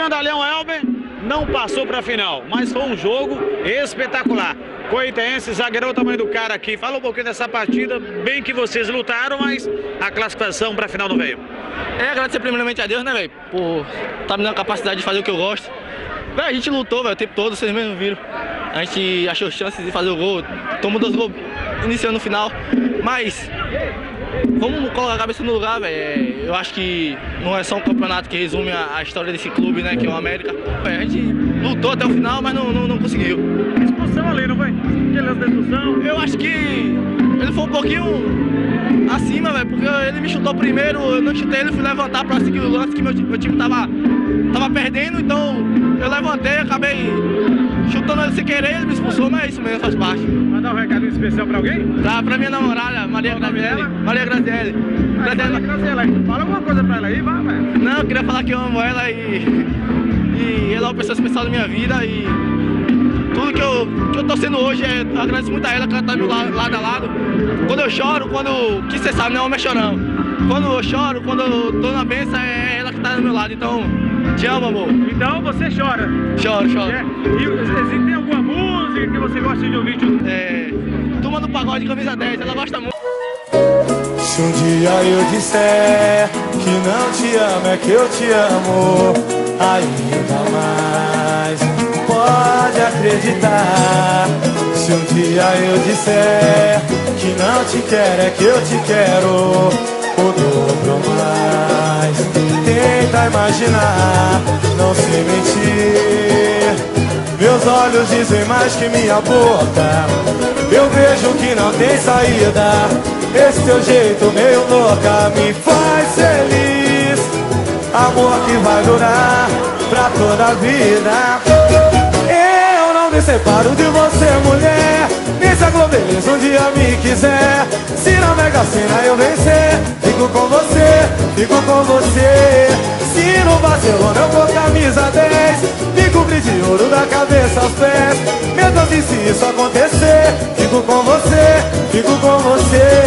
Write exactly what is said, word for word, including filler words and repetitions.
Grandalhão Elber não passou para a final, mas foi um jogo espetacular. Coitense, zagueirão o tamanho do cara aqui. Fala um pouquinho dessa partida, bem que vocês lutaram, mas a classificação para a final não veio. É, agradecer primeiramente a Deus, né, velho, por estar me dando a capacidade de fazer o que eu gosto. Véio, a gente lutou, velho, o tempo todo, vocês mesmos viram. A gente achou chances de fazer o gol, tomou dois gols iniciando no final, mas vamos colocar a cabeça no lugar, velho. Eu acho que não é só um campeonato que resume a, a história desse clube, né, que é o América. Véio, a gente lutou até o final, mas não, não, não conseguiu. Expulsão ali, não foi? Aquele lance da expulsão? Eu acho que ele foi um pouquinho acima, velho, porque ele me chutou primeiro, eu não chutei, ele fui levantar pra seguir o lance que meu, meu time tava, tava perdendo, então eu levantei, acabei chutando ele sem querer, ele me expulsou, mas é isso mesmo, faz parte. Mandar um recado especial pra alguém? Pra, pra minha namorada, Maria Graziele. Maria Graziele. Ah, Graziele. Graziele. Fala alguma coisa pra ela aí, vai, velho. Não, eu queria falar que eu amo ela e, e ela é uma pessoa especial da minha vida e tudo que eu, que eu tô sendo hoje, é, eu agradeço muito a ela, que ela tá do lado, lado a lado. Quando eu choro, quando, que você sabe, né, homem é chorão. Quando eu choro, quando eu tô na benção, é ela que tá do meu lado, então te amo, amor. Então você chora? Choro, choro. É. E tem alguma música que você gosta de ouvir? É, Turma do Pagode, camisa dez, ela gosta muito. Se um dia eu disser que não te amo, é que eu te amo ainda mais, pode acreditar. Se um dia eu disser que não te quero, é que eu te quero o dobro mais. Tenta imaginar, não se mentir. Meus olhos dizem mais que minha boca. Eu vejo que não tem saída. Esse teu jeito meio louca me faz feliz. Amor que vai durar pra toda a vida. Eu não me separo de você, mulher. Nem se a Globeleza um dia me quiser. Se na Mega Sena eu vencer, fico com você, fico com você. Se no Barcelona eu for camisa dez, me cobrir de ouro da cabeça aos pés. Mesmo assim, se isso acontecer, fico com você, fico com você.